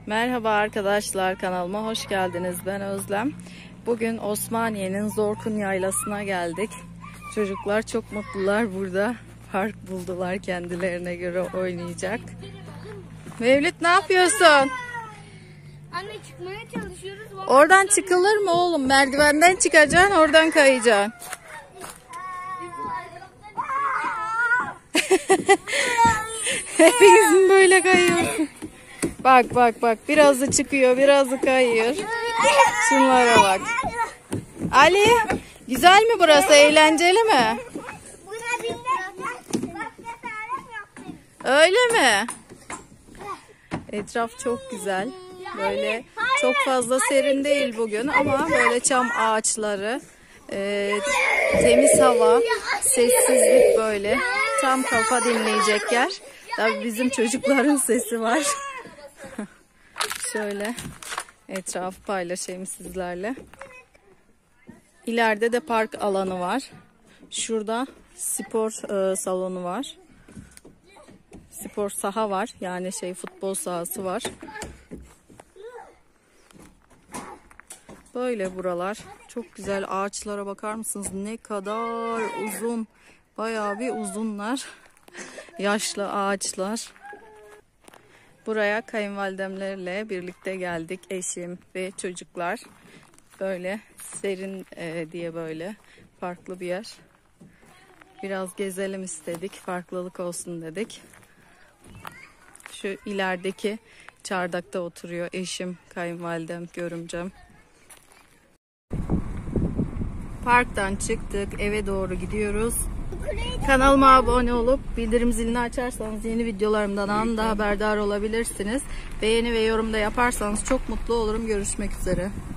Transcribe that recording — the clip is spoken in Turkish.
Merhaba arkadaşlar, kanalıma hoş geldiniz. Ben Özlem. Bugün Osmaniye'nin Zorkun Yaylası'na geldik. Çocuklar çok mutlular burada. Park buldular kendilerine göre oynayacak. Mevlüt, ne yapıyorsun? Anne, çıkmaya çalışıyoruz. Oradan çıkılır mı oğlum? Merdivenden çıkacaksın, oradan kayacaksın. Hepiniz mi böyle kayıyorsun? Bak, biraz da çıkıyor, biraz da kayıyor. Şunlara bak. Ali, güzel mi burası? Eğlenceli mi? Öyle mi? Etraf çok güzel. Böyle çok fazla serin değil bugün ama böyle çam ağaçları, temiz hava, sessizlik böyle. Tam kafa dinleyecek yer. Tabii bizim çocukların sesi var. Şöyle etrafı paylaşayım sizlerle. İleride de park alanı var. Şurada spor salonu var. Spor saha var. Yani futbol sahası var. Böyle buralar. Çok güzel, ağaçlara bakar mısınız? Ne kadar uzun. Bayağı bir uzunlar. Yaşlı ağaçlar. Buraya kayınvalidemlerle birlikte geldik. Eşim ve çocuklar. Böyle serin diye böyle farklı bir yer. Biraz gezelim istedik. Farklılık olsun dedik. Şu ilerideki çardakta oturuyor eşim, kayınvalidem, görümcem. Parktan çıktık. Eve doğru gidiyoruz. Kanalıma abone olup bildirim zilini açarsanız yeni videolarımdan anında haberdar olabilirsiniz. Beğeni ve yorum da yaparsanız çok mutlu olurum. Görüşmek üzere.